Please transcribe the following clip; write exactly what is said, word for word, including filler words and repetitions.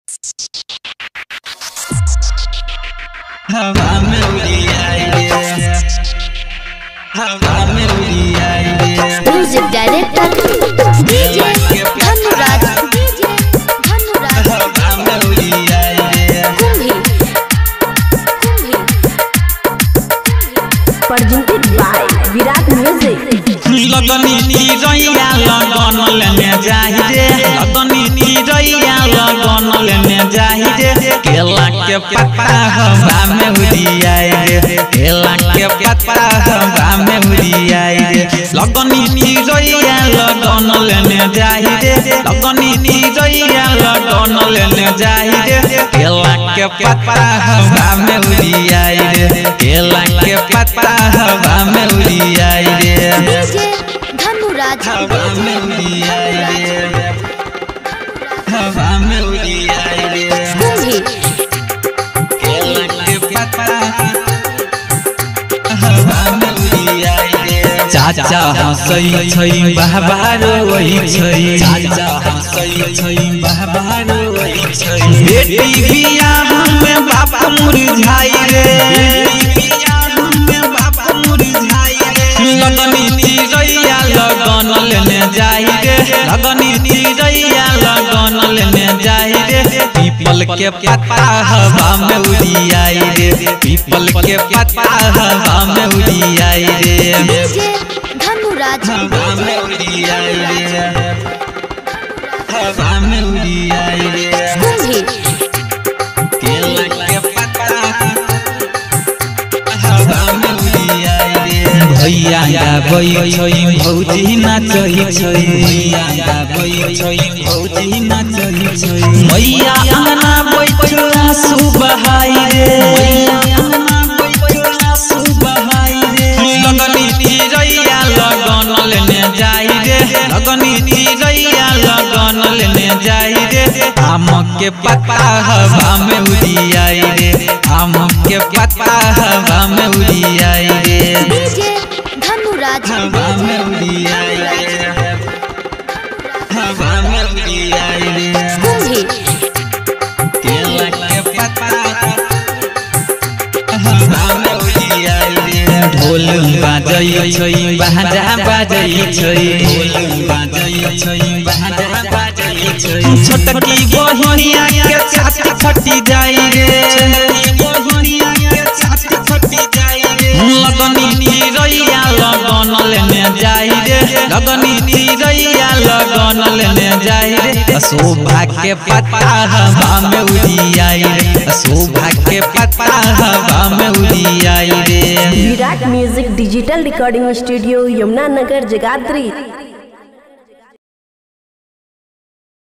हवा में उड़ी आई रे, हवा में उड़ी आई रे। Music director DJ Dhanuraj, DJ Dhanuraj. हवा में उड़ी आई रे। कुंभी कुंभी प्रेजेंटेड बाय विराट म्यूजिक। लगनी की रैया लगन लेने जाहि रे, लगनी की रैया लगन लेने जाहि रे। केला के पत्ता हवा में उड़ी आई रे, केला के पत्ता हवा में उड़ी आई रे। लगनी की रैया लगन लेने जाहि रे, लगनी की रैया लगन लेने जाहि रे। केला के पत्ता हवा में उड़ी आई रे, केला के पत्ता हवा में उड़ी आई रे। डीजे धनुराज, हवा में उड़ी आई रे, हवा में उड़ी आई रे। कुंभी केला के पत्ता हवा में उड़ी आई रे। चाचा हंसई छै बाबा रोई छै, चाचा हंसई छै बाबा रोई छै। बेटी बियाह में बाप मुरझाई रे, बेटी बियाह में बाप मुरझाई रे। लगनी चिरैया लगन लेने जाई रे, लगनी चिरैया लगन लेने जाई रे। पीपल के पत्ता हवा में उड़ी आई रे, पीपल के पत्ता हवा में उड़ी आई रे। डीजे धनुराज, हवा में उड़ी आई रे, हवा में उड़ी आई रे। कुंभी केला के पत्ता हवा में उड़ी आई रे। भैया गाबै छै भौजी नाचै छै, भैया गाबै छै भौजी नाचै छै। मैया अंगना बैठ आंसू बहाई रे, मैया अंगना बैठ आंसू बहाई रे। लगनी चिरैया लगन लेने जाई रे, लगनी चिरैया लगन लेने जाई रे। आम के पत्ता हवा में उड़ी आई रे, आम के पत्ता हवा में उड़ी आई रे। डीजे धनुराज, हवा में उड़ी आई रे, हवा में उड़ी आई रे। कुंभी केला के पत्ता हवा में उड़ी आई रे। ढोल बाजै छै बाजा बाजै छै, ढोल बाजै छै बाजा बाजै छै। छोटकी बहिनिया के छाती फटी जाई रे, छोटकी बहिनिया के छाती फटी जाई रे। लगनी चिरैया लगन लेने जाई रे, लगनी चिरैया लगन लेने जाई रे। शोभा के पत्ता हवा में उड़ी आई रे, शोभा के पत्ता हवा में उड़ी आई रे। Virat music digital recording studio Yamuna Nagar Jagadhri.